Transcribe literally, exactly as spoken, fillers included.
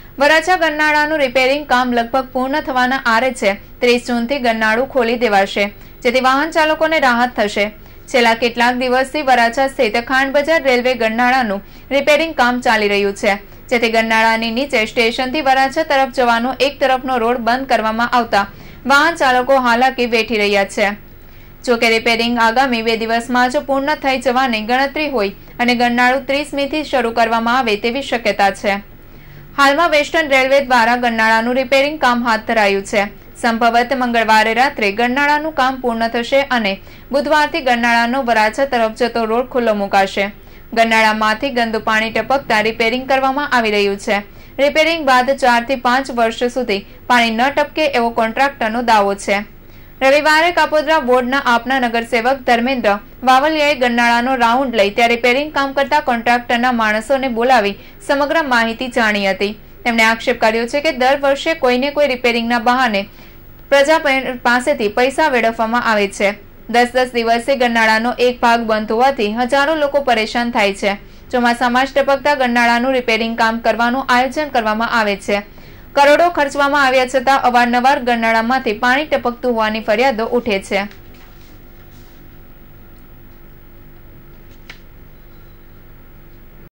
Varachha ગરનાળાનું repairing કામ લગભગ પૂર્ણ થવાના આરે છે। ત્રીસ જૂનથી ગરનાળું ખોલી દેવાશે, જેથી વાહન ચાલકોને રાહત થશે। છેલ્લા કેટલાક દિવસથી વરાછા સ્થિત ખાંડ બજાર રેલવે ગરનાળાનું રિપેરિંગ કામ ચાલી રહ્યું છે, જેથી ગરનાળાની નીચે સ્ટેશનથી વરાછા તરફ જવાનો એક તરફનો રોડ બંધ કરવામાં આવતા વાહન ચાલકો હાલાકી વેઠી રહ્યા છે। જોકે રિપેરિંગ આગામી બે દિવસમાં જ પૂર્ણ થઈ જવાની ગણતરી હોય અને ગરનાળું ત્રીસમીથી શરૂ કરવામાં આવે તેવી શક્યતા છે। હાલમાં વેસ્ટર્ન રેલવે દ્વારા ગરનાળાનું રિપેરિંગ કામ હાથ ધરાયું છે। સંભવત મંગળવારે રાત્રે ગરનાળાનું કામ પૂર્ણ થશે અને બુધવારથી ગરનાળાનો વરાછા તરફ જતો રોડ ખુલ્લો મુકાશે। ગરનાળામાંથી ગંદુ પાણી ટપકતા રિપેરિંગ કરવામાં આવી રહ્યું છે। રિપેરિંગ બાદ ચાર થી પાંચ વર્ષ સુધી પાણી ન ટપકે એવો કોન્ટ્રાક્ટરનો દાવો છે। રવિવારે કાપોદ્રા વોર્ડના આપના નગરસેવક ધર્મેન્દ્ર વાવલિયાએ ગરનાળાનો રાઉન્ડ લઈ ત્યાં રિપેરિંગ કામ કરતા કોન્ટ્રાક્ટરના માણસોને બોલાવી સમગ્ર માહિતી જાણી હતી। તેમણે આક્ષેપ કર્યો છે કે દર વર્ષે કોઈને કોઈ રિપેરિંગના બહાને પ્રજા પાસેથી પૈસા વેડફવામાં આવે છે। દસ દસ દિવસે ગરનાળાનો એક ભાગ બંધ હોવાથી હજારો લોકો પરેશાન થાય છે। ચોમાસામાં જ ટપકતા ગરનાળાનું રિપેરિંગ કામ કરવાનું આયોજન કરવામાં આવે છે। કરોડો ખર્ચવામાં આવ્યા છતાં અવારનવાર ગરનાળામાંથી પાણી ટપકતું હોવાની ફરિયાદો ઉઠે છે।